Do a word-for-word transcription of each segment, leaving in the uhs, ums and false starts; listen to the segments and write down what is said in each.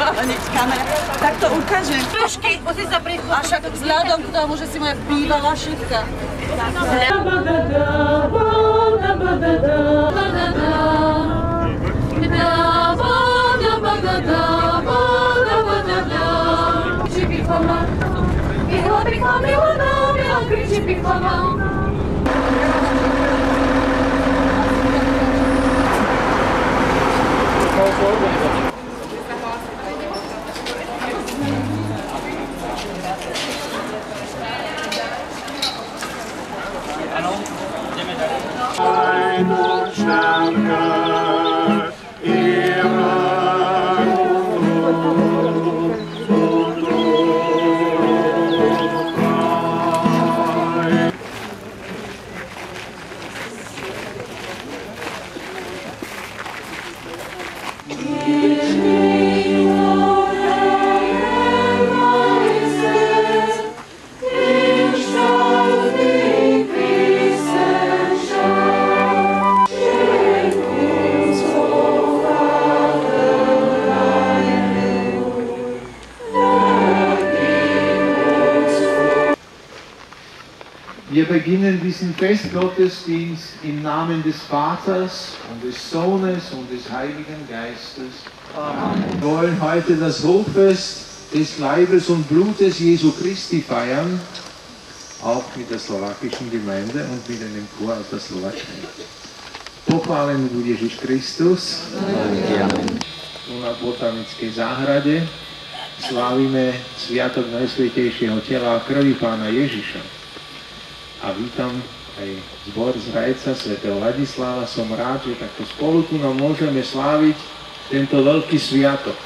hneď kamera. Tak to ukážem. Trošky, musí sa prísť. A však vzhľadom k tomu, že si moja bývalá šipka. Wir beginnen diesen Festgottesdienst im Namen des Vaters und des Sohnes und des Heiligen Geistes. Amen. Wir wollen heute das Hochfest des Leibes und Blutes Jesu Christi feiern, auch mit der slowakischen Gemeinde und mit einem Chor aus der Slowakei. Pochválený buď Ježiš Kristus. Tu na Botanickej záhrade slávime sviatok Najsvätejšieho tela a krvi Pána Ježiša. A vítam aj zbor z Rajca, svätého Ladislava. Som rád, že takto spolu tu nám môžeme sláviť tento veľký sviatok.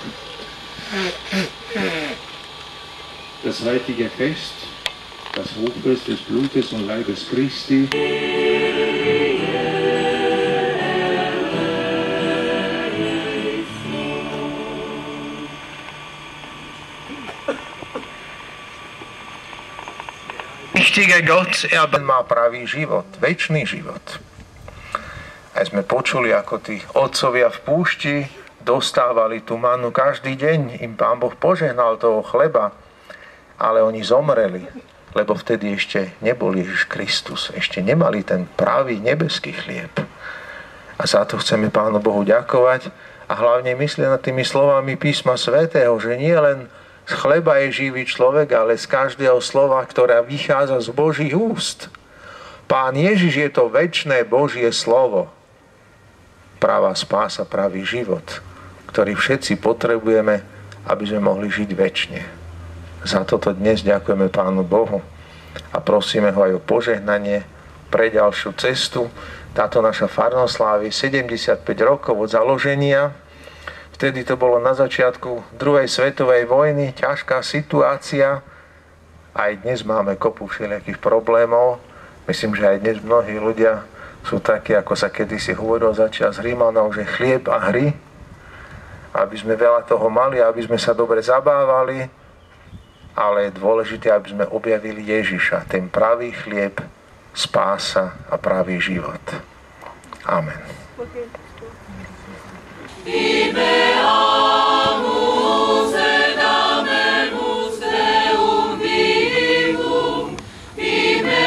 Das heutige Fest, das Hochfest des Blutes und Leibes Christi. Mächtiger Gott, er má pravý život, večný život. Aj sme počuli, ako tí otcovia v púšti dostávali tú manu každý deň. Im Pán Boh požehnal toho chleba, ale oni zomreli, lebo vtedy ešte nebol Ježiš Kristus. Ešte nemali ten pravý nebeský chlieb. A za to chceme Pánu Bohu ďakovať a hlavne myslieť nad tými slovami Písma Svätého, že nie len z chleba je živý človek, ale z každého slova, ktoré vychádza z Božích úst. Pán Ježiš je to večné Božie slovo. Pravá spása, pravý život, ktorý všetci potrebujeme, aby sme mohli žiť večne. Za toto dnes ďakujeme Pánu Bohu a prosíme ho aj o požehnanie pre ďalšiu cestu. Táto naša farnosť slávi sedemdesiatpäť rokov od založenia. Vtedy to bolo na začiatku druhej svetovej vojny, ťažká situácia. Aj dnes máme kopu všelijakých problémov. Myslím, že aj dnes mnohí ľudia sú takí, ako sa kedysi hovorilo za čas Rímanov, že chlieb a hry. Aby sme veľa toho mali, aby sme sa dobre zabávali, ale je dôležité, aby sme objavili Ježiša, ten pravý chlieb, spása a pravý život. Amen. Ime amus et amemus Deum vivum. Ime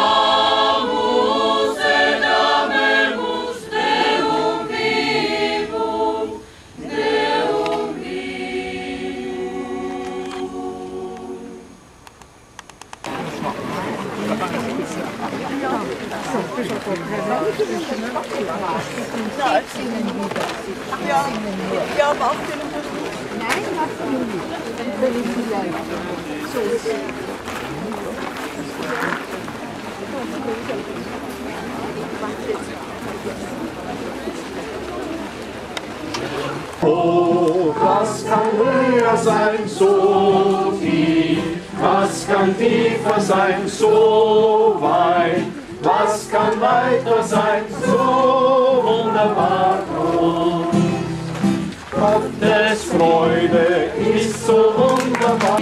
amus et amemus Deum vivum. Deum Ja, ja, macht ihr noch was? Nein, macht ihr nicht. Dann will ich vielleicht. So ist es. Oh, was kann höher sein, so tief? Was kann tiefer sein, so weit? Was kann weiter sein, so wunderbar groß? Gottes Freude ist so wunderbar.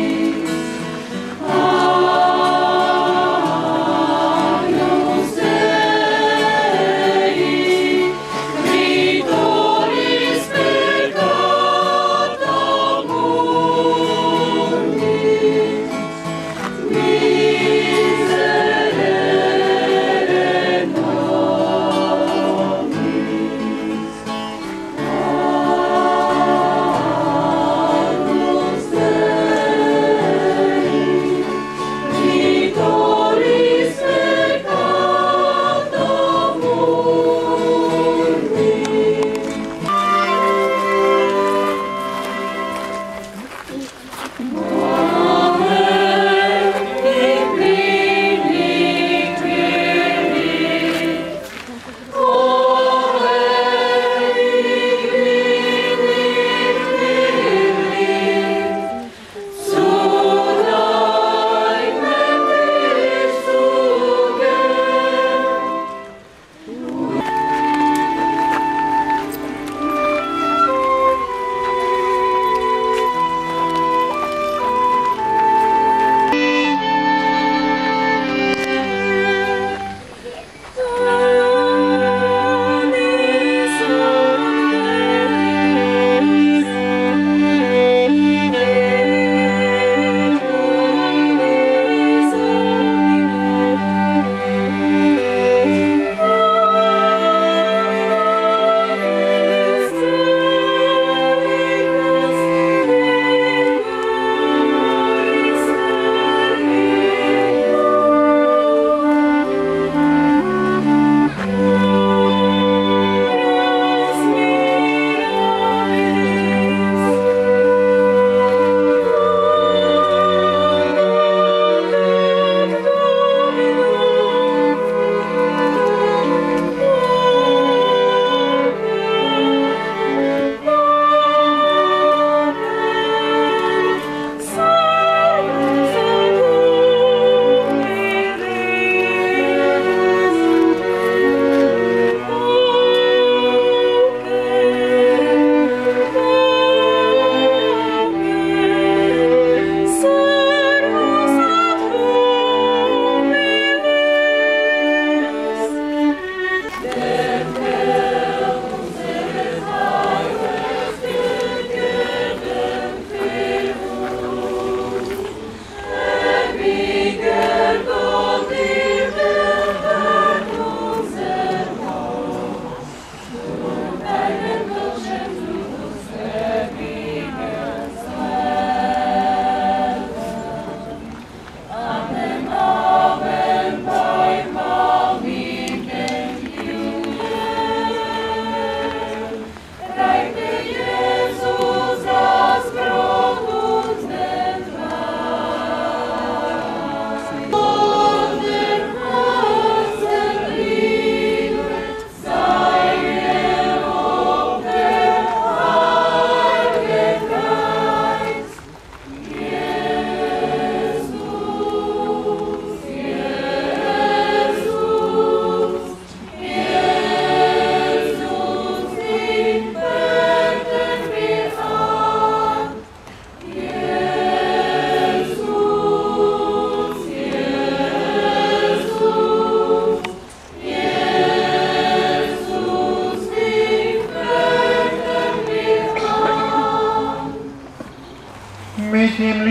Agnus Dei, Victoris peccata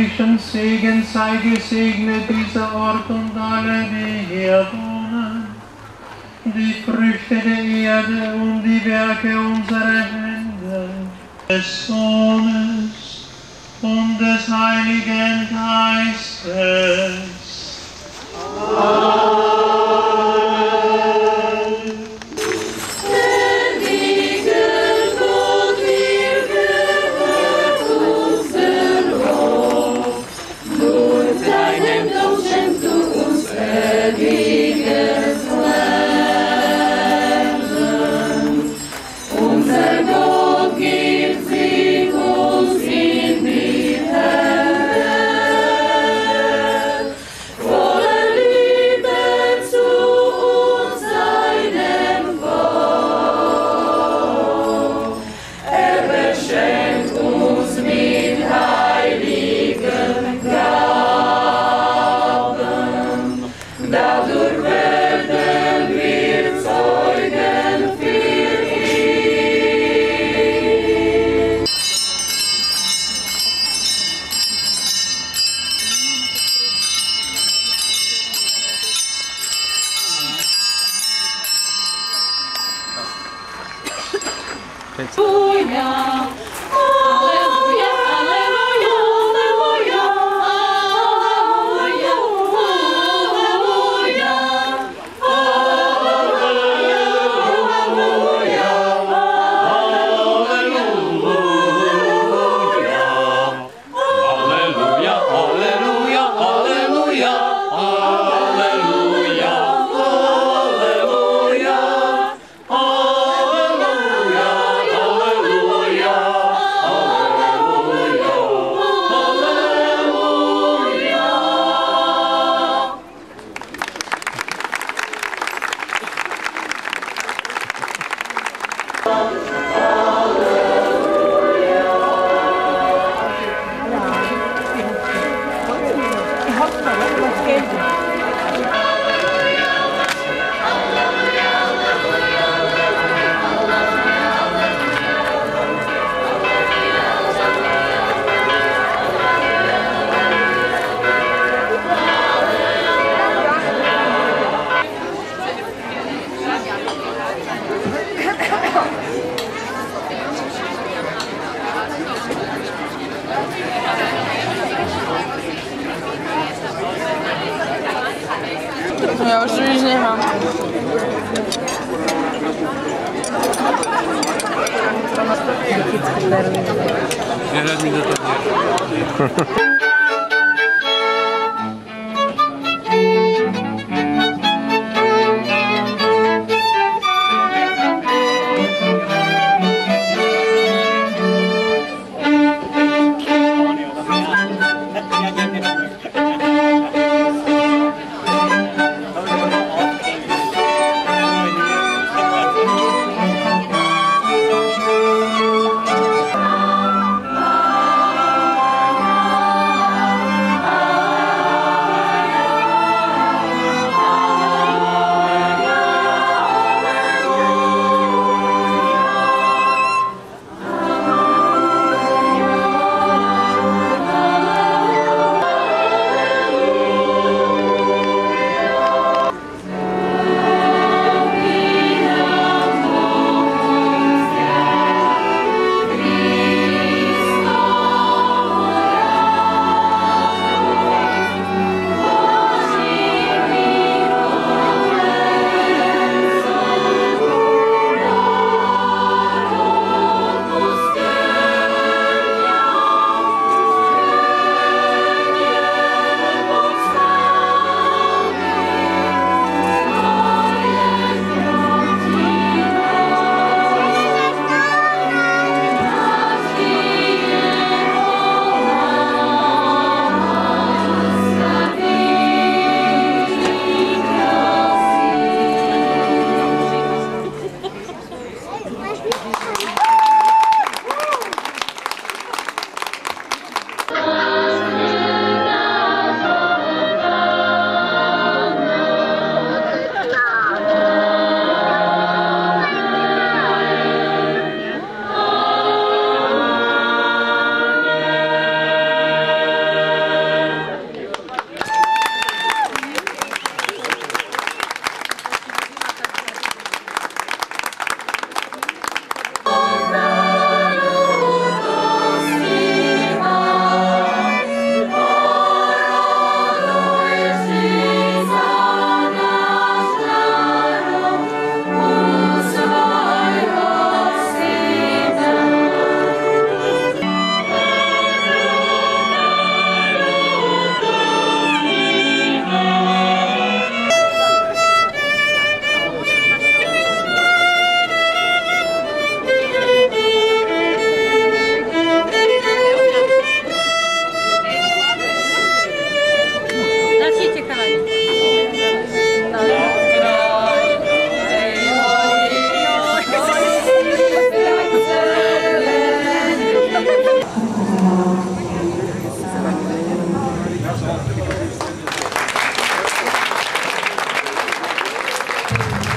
göttlichen Segen sei gesegnet dieser Ort und alle, die hier wohnen. Die Früchte der Erde und die Werke unserer Hände, des Sohnes und des Heiligen Geistes. Amen. Ja, już nie mam. Nie rad mi do tego.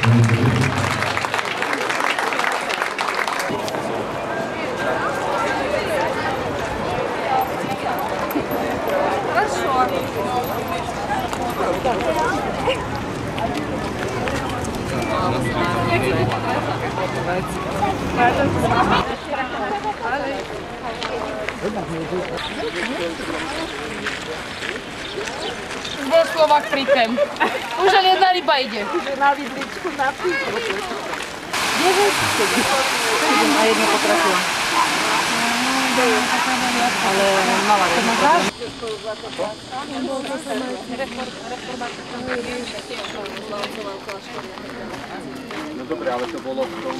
Zbor Slovák príkem. Už len jedna ryba ide. Na vidličku, na pivo. deväť, sedem a jedna pokračila. Ale mala ryba. No dobre, ale to bolo v tom...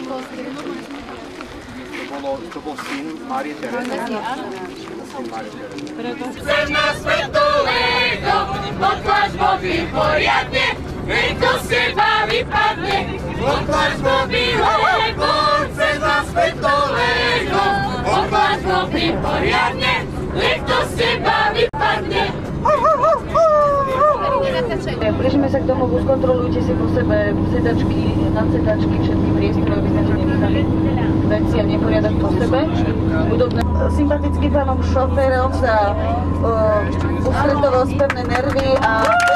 To bolo, to bol syn Márie Terezy. Syn Márie Terezy. Chcem na svetulego, potlač Bohy poriadne, nech to z teba vypadne. Potlač Bohy lego, chcem na svetulego, potlač Bohy poriadne, nech to z teba vypadne. Blížime sa k domovu, skontrolujte si po sebe sedačky, nadsedačky, všetky priestory, aby sme nenechali veci a neporiadok po sebe. Budovné. Sympatický pánom šoférom za uh, ústretovo spevné nervy a